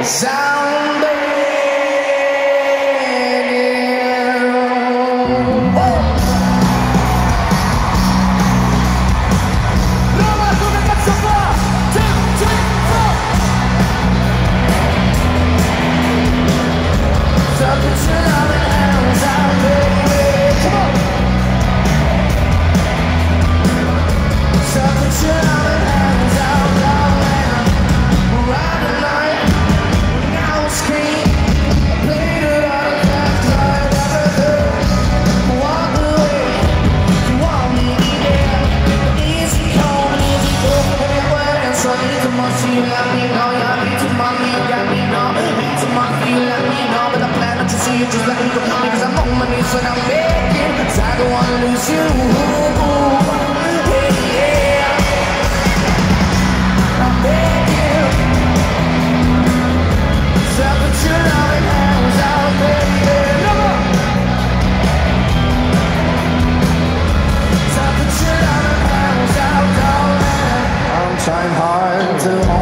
Sound just let me go, because I'm on my knees when I'm begging, 'cause I don't wanna lose you. Hey, yeah, I'm begging, so put your loving hands out, baby. So put your loving hands out, darling. I'm trying hard to hold